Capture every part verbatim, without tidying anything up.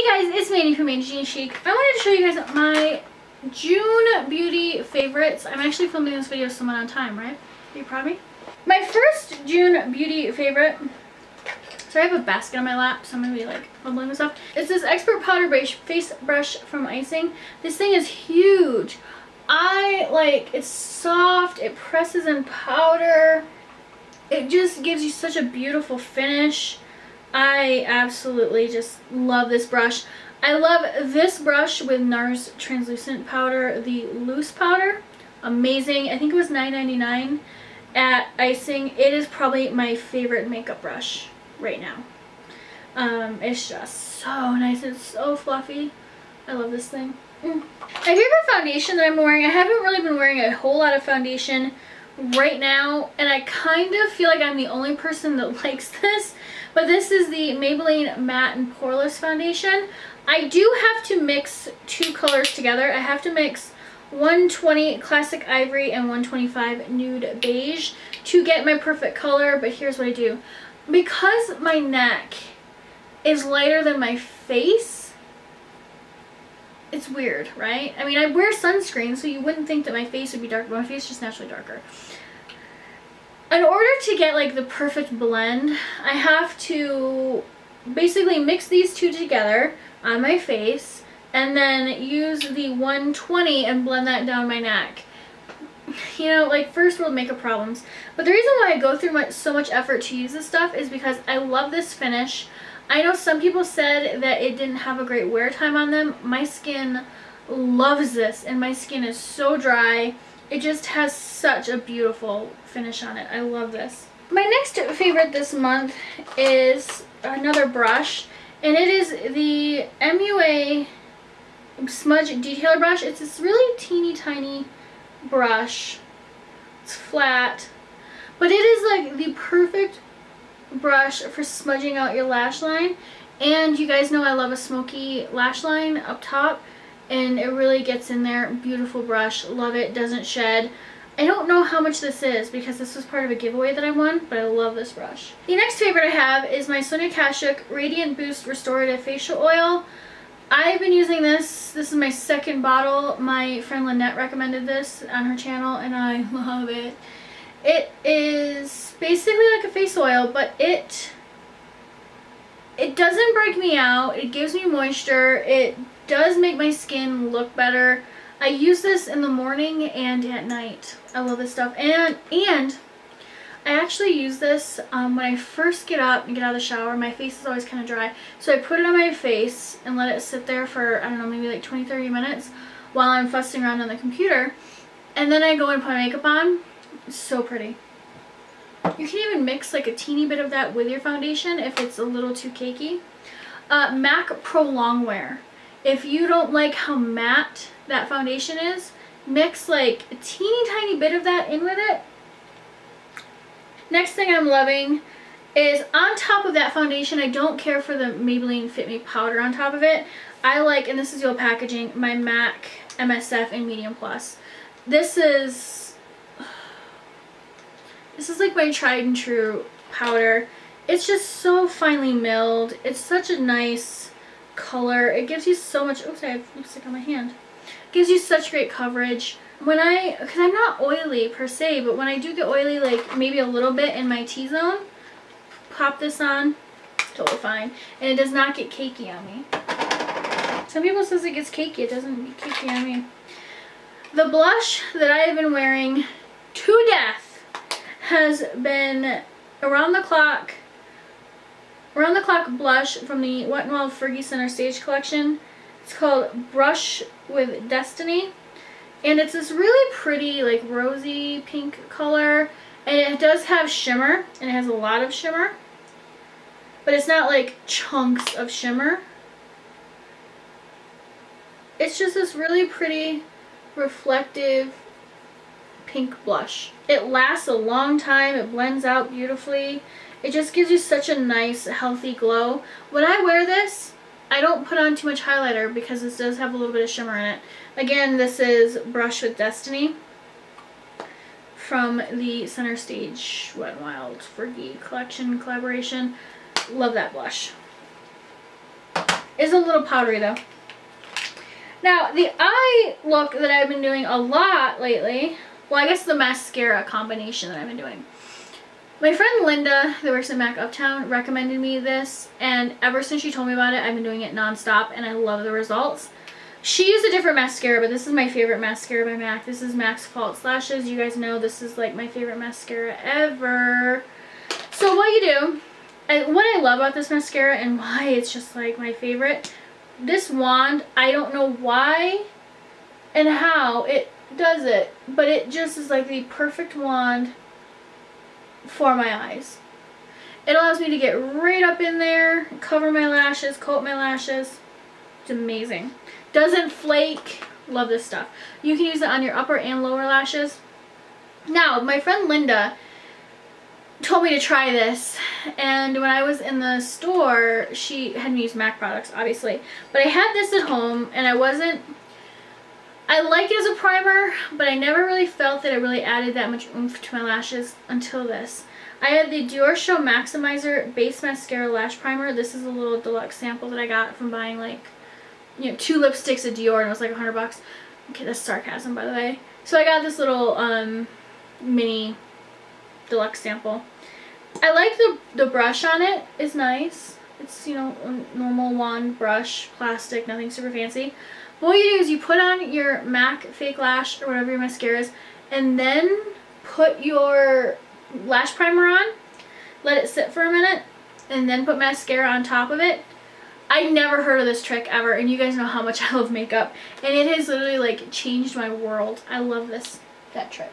Hey guys, it's Mandy from Mandy Jean Chic. I wanted to show you guys my June beauty favorites. I'm actually filming this video somewhat on time, right? Are you proud of me? My first June beauty favorite. So I have a basket on my lap, so I'm gonna be like fumbling with stuff. It's this Expert Powder Brush Face Brush from Icing. This thing is huge. I like it's soft. It presses in powder. It just gives you such a beautiful finish. I absolutely just love this brush. I love this brush with NARS translucent powder, the loose powder. Amazing. I think it was nine ninety-nine at Icing. It is probably my favorite makeup brush right now. Um, it's just so nice. It's so fluffy. I love this thing. Mm. My favorite foundation that I'm wearing, I haven't really been wearing a whole lot of foundation right now, and I kind of feel like I'm the only person that likes this, but this is the Maybelline Matte and Poreless Foundation. I do have to mix two colors together. I have to mix one twenty Classic Ivory and one twenty-five Nude Beige to get my perfect color, but here's what I do. Because my neck is lighter than my face, it's weird, right? I mean, I wear sunscreen, so you wouldn't think that my face would be darker, but my face is just naturally darker. In order to get like the perfect blend, I have to basically mix these two together on my face and then use the one twenty and blend that down my neck. You know, like first world makeup problems. But the reason why I go through much, so much effort to use this stuff is because I love this finish. I know some people said that it didn't have a great wear time on them. My skin loves this, and my skin is so dry. It just has such a beautiful finish on it. I love this. My next favorite this month is another brush, and it is the M U A Smudge Detailer Brush. It's this really teeny tiny brush. It's flat, but it is like the perfect brush for smudging out your lash line. And you guys know I love a smoky lash line up top, and it really gets in there. Beautiful brush. Love it. Doesn't shed. I don't know how much this is because this was part of a giveaway that I won, but I love this brush. The next favorite I have is my Sonia Kashuk Radiant Boost Restorative Facial Oil. I've been using this. This is my second bottle. My friend Lynette recommended this on her channel, and I love it. It is basically like a face oil, but it it doesn't break me out. It gives me moisture. It does make my skin look better. I use this in the morning and at night. I love this stuff. And and I actually use this um, when I first get up and get out of the shower. My face is always kind of dry. So I put it on my face and let it sit there for, I don't know, maybe like twenty, thirty minutes while I'm fussing around on the computer. And then I go and put my makeup on. It's so pretty. You can even mix like a teeny bit of that with your foundation if it's a little too cakey. Uh, MAC Pro Longwear. If you don't like how matte that foundation is, mix like a teeny tiny bit of that in with it. Next thing I'm loving is on top of that foundation, I don't care for the Maybelline Fit Me powder on top of it. I like, and this is your packaging, my MAC M S F in Medium Plus. This is, this is like my tried and true powder. It's just so finely milled. It's such a nice color. It gives you so much, oops, I have lipstick on my hand. It gives you such great coverage. When I, because I'm not oily per se, but when I do get oily, like maybe a little bit in my T-zone, pop this on, totally fine. And it does not get cakey on me. Some people says it gets cakey. It doesn't get cakey on me. The blush that I have been wearing to death has been Around the Clock Around the Clock blush from the Wet n Wild Fergie Center Stage collection. It's called Brush with Destiny. And it's this really pretty, like, rosy pink color. And it does have shimmer. And it has a lot of shimmer. But it's not, like, chunks of shimmer. It's just this really pretty, reflective pink blush. It lasts a long time. It blends out beautifully. It just gives you such a nice, healthy glow. When I wear this, I don't put on too much highlighter because this does have a little bit of shimmer in it. Again, this is Brush with Destiny from the Center Stage Wet n Wild Fergie collection collaboration. Love that blush. It's a little powdery though. Now, the eye look that I've been doing a lot lately, well, I guess the mascara combination that I've been doing. My friend Linda, that works at MAC Uptown, recommended me this, and ever since she told me about it, I've been doing it nonstop, and I love the results. She used a different mascara, but this is my favorite mascara by MAC. This is MAC's False Lashes. You guys know this is like my favorite mascara ever. So what you do, and what I love about this mascara and why it's just like my favorite, this wand, I don't know why and how it does it, but it just is like the perfect wand for my eyes. It allows me to get right up in there, cover my lashes, coat my lashes. It's amazing. Doesn't flake. Love this stuff. You can use it on your upper and lower lashes. Now, my friend Linda told me to try this, and when I was in the store, she had me use MAC products, obviously, but I had this at home, and I wasn't, I like it as a primer, but I never really felt that it really added that much oomph to my lashes until this. I had the Dior Show Maximizer Base Mascara Lash Primer. This is a little deluxe sample that I got from buying like, you know, two lipsticks at Dior, and it was like a hundred bucks. Okay, that's sarcasm, by the way. So I got this little um, mini deluxe sample. I like the, the brush on it. It's nice. It's, you know, a normal wand brush, plastic, nothing super fancy. But what you do is you put on your MAC Fake Lash or whatever your mascara is, and then put your lash primer on, let it sit for a minute, and then put mascara on top of it. I never heard of this trick ever, and you guys know how much I love makeup, and it has literally like changed my world. I love this, that trick.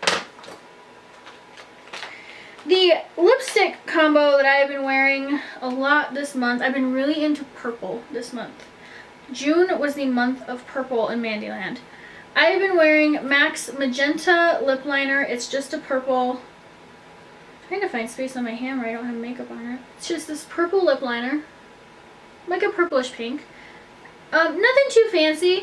The lipstick combo that I've been wearing a lot this month, I've been really into purple this month. June was the month of purple in Mandyland. I have been wearing MAC's Magenta Lip Liner. It's just a purple. I'm trying to find space on my hand where I don't have makeup on it. It's just this purple lip liner. Like a purplish pink. Um, nothing too fancy,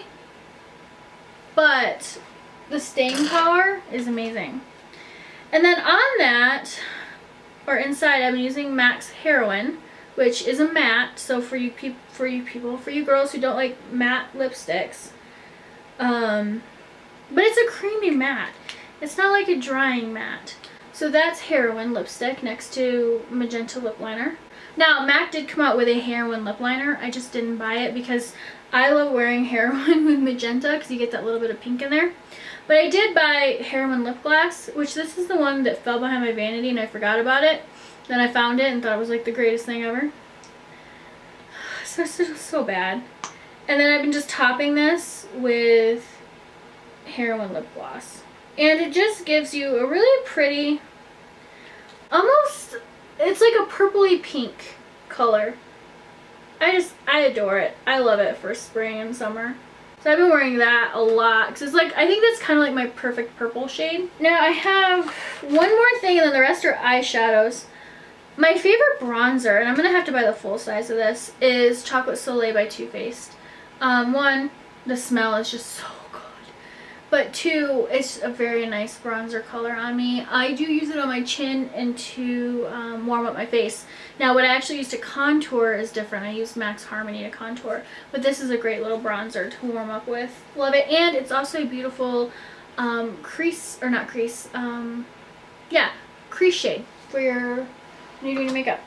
but the staying power is amazing. And then on that, or inside, I've been using MAC's Heroine, which is a matte. So for you people, for you people, for you girls who don't like matte lipsticks, um, but it's a creamy matte. It's not like a drying matte. So that's Heroine lipstick next to Magenta lip liner. Now, MAC did come out with a Heroine lip liner. I just didn't buy it because I love wearing Heroine with magenta because you get that little bit of pink in there. But I did buy Heroine lip gloss, which this is the one that fell behind my vanity and I forgot about it. Then I found it and thought it was like the greatest thing ever. So, so, so bad. And then I've been just topping this with Heroine lip gloss. And it just gives you a really pretty, almost, it's like a purpley pink color. I just, I adore it. I love it for spring and summer. So I've been wearing that a lot because it's like, I think that's kind of like my perfect purple shade. Now I have one more thing and then the rest are eyeshadows. My favorite bronzer, and I'm going to have to buy the full size of this, is Chocolate Soleil by Too Faced. Um, one, the smell is just so good. But two, it's a very nice bronzer color on me. I do use it on my chin and to um, warm up my face. Now what I actually use to contour is different. I use MAC's Harmony to contour. But this is a great little bronzer to warm up with. Love it. And it's also a beautiful um, crease, or not crease, um, yeah, crease shade for your, when you're doing your makeup.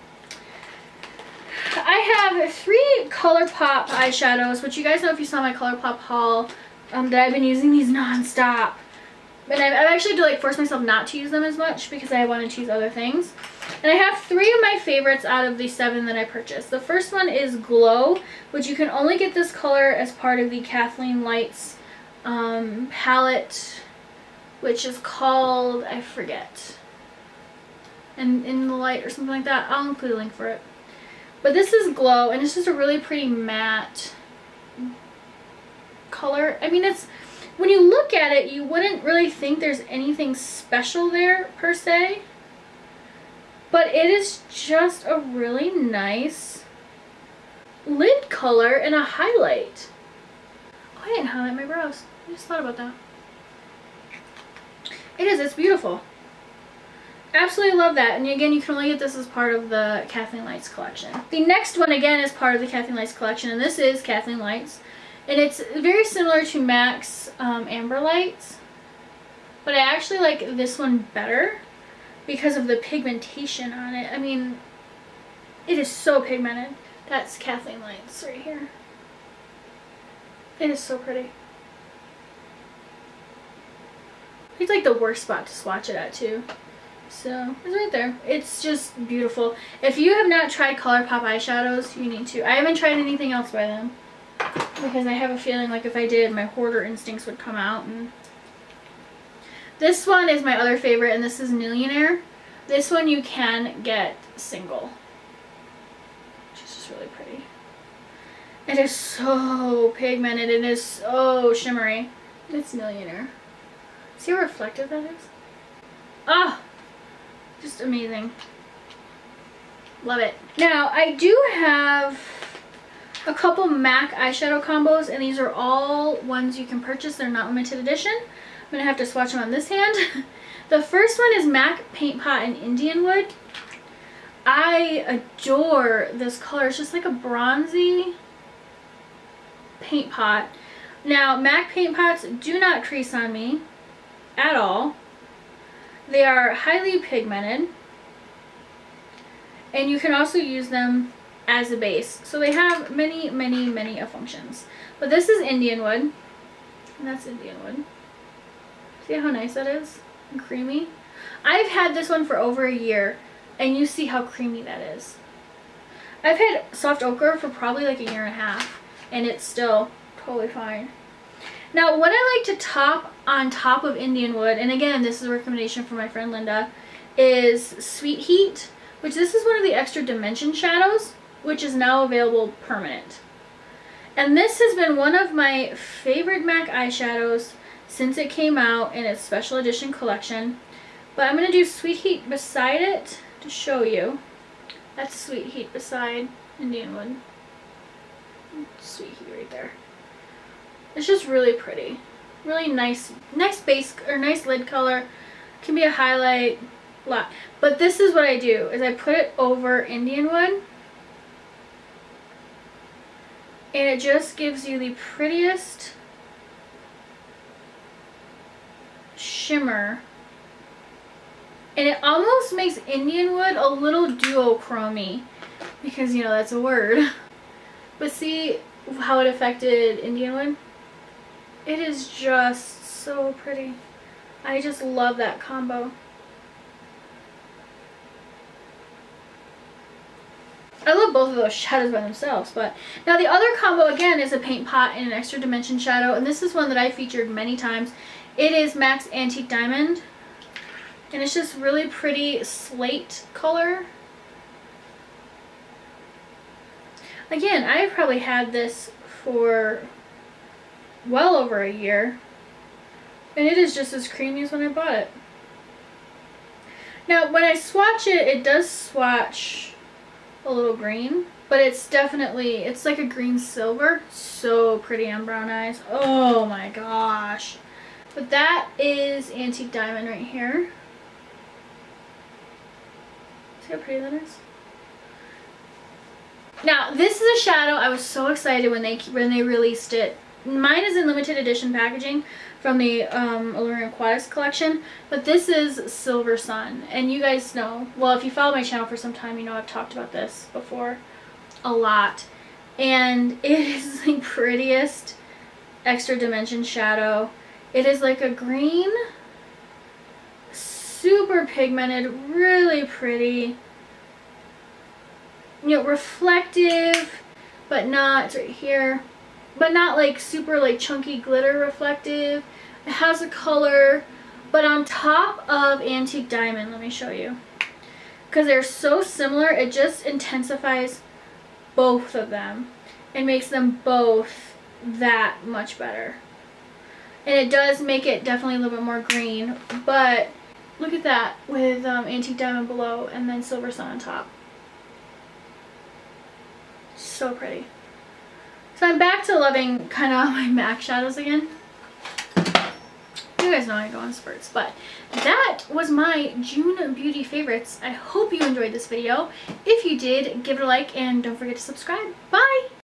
I have three ColourPop eyeshadows, which you guys know if you saw my ColourPop haul, um, that I've been using these non-stop. And I've, I've actually had to like force myself not to use them as much because I wanted to use other things. And I have three of my favorites out of the seven that I purchased. The first one is Glow, which you can only get this color as part of the Kathleen Lights um, palette, which is called, I forget, and in the light or something like that. I'll include a link for it. But this is Glow, and it's just a really pretty matte color. I mean, it's, when you look at it, you wouldn't really think there's anything special there, per se. But it is just a really nice lid color and a highlight. Oh, I didn't highlight my brows. I just thought about that. It is, it's beautiful. absolutely love that. And again, you can only get this as part of the Kathleen Lights collection. The next one again is part of the Kathleen Lights collection, and this is Kathleen Lights. And it's very similar to MAC's um, Amber Lights, but I actually like this one better because of the pigmentation on it. I mean, it is so pigmented. That's Kathleen Lights right here. It is so pretty. It's like the worst spot to swatch it at too. So it's right there. It's just beautiful. If you have not tried ColourPop eyeshadows, you need to. I haven't tried anything else by them because I have a feeling like if I did, my hoarder instincts would come out. And this one is my other favorite, and this is Millionaire. This one you can get single, which is just really pretty. It is so pigmented. It is so shimmery. It's Millionaire. See how reflective that is? Ah, oh, just amazing. Love it. Now, I do have a couple MAC eyeshadow combos, and these are all ones you can purchase. They're not limited edition. I'm going to have to swatch them on this hand. The first one is MAC Paint Pot in Indian Wood. I adore this color. It's just like a bronzy paint pot. Now, MAC paint pots do not crease on me at all. They are highly pigmented, and you can also use them as a base. So they have many, many, many functions. But this is Indian Wood, and that's Indian Wood. See how nice that is? And creamy. I've had this one for over a year, and you see how creamy that is. I've had Soft Ochre for probably like a year and a half, and it's still totally fine. Now, what I like to top on top of Indian Wood, and again, this is a recommendation from my friend Linda, is Sweet Heat, which this is one of the Extra Dimension shadows, which is now available permanent. And this has been one of my favorite MAC eyeshadows since it came out in its special edition collection. But I'm going to do Sweet Heat beside it to show you. That's Sweet Heat beside Indian Wood. Sweet Heat right there. It's just really pretty. Really nice, nice base or nice lid color. Can be a highlight, lot. But this is what I do: is I put it over Indian Wood, and it just gives you the prettiest shimmer. And it almost makes Indian Wood a little duochrome-y, because you know that's a word. But see how it affected Indian Wood? It is just so pretty. I just love that combo. I love both of those shadows by themselves. But now the other combo again is a paint pot and an Extra Dimension shadow, and this is one that I featured many times. It is MAC's Antique Diamond, and it's just really pretty slate color. Again, I've probably had this for well over a year, and it is just as creamy as when I bought it. Now, when I swatch it, it does swatch a little green, but it's definitely, it's like a green silver. So pretty on brown eyes. Oh my gosh. But that is Antique Diamond right here. See how pretty that is? Now, this is a shadow I was so excited when they when they released it. Mine is in limited edition packaging from the um, Allure Aquatics collection, but this is Silver Sun. And you guys know, well, if you follow my channel for some time, you know I've talked about this before a lot. And it is the prettiest Extra Dimension shadow. It is like a green, super pigmented, really pretty. You know, reflective, but not, it's right here, but not like super like chunky glitter reflective. It has a color, but on top of Antique Diamond, let me show you. Because they're so similar, it just intensifies both of them and makes them both that much better. And it does make it definitely a little bit more green, but look at that with um, Antique Diamond below and then Silver Sun on top. So pretty. So I'm back to loving kind of my MAC shadows again. Do You guys know I go on spurts, but that was my June beauty favorites. I hope you enjoyed this video. If you did, give it a like and don't forget to subscribe. Bye!